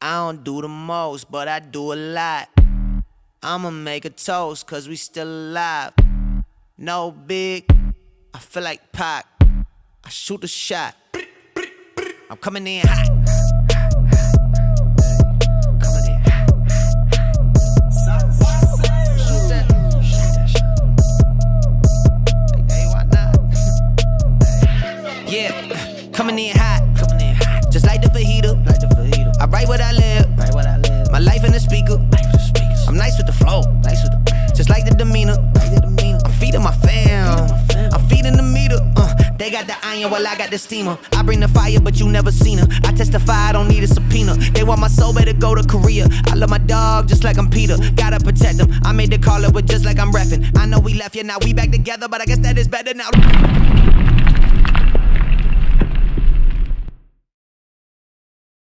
I don't do the most, but I do a lot. I'ma make a toast, cause we still alive. No big, I feel like Pac. I shoot a shot. I'm coming in hot. Coming in hot. Shoot that. Hey, why not? Yeah, coming in hot. Just like the fajita. I write what I live. My life in the speaker. I'm nice with the flow. Just like the demeanor. I'm feeding my fam. I'm feeding the meter. They got the iron while I got the steamer. I bring the fire, but you never seen her. I testify, I don't need a subpoena. They want my soul, better go to Korea. I love my dog just like I'm Peter. Gotta protect him. I made the call up, but just like I'm reffing. I know we left, yeah, now we back together, but I guess that is better now.